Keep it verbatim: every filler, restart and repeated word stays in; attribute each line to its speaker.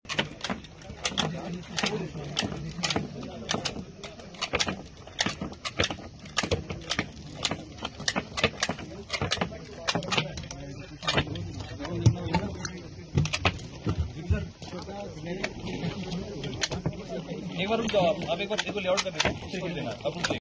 Speaker 1: एक बार रुक जाओ आप, आप एक बार देखो लेआउट कर देना, फिर देना।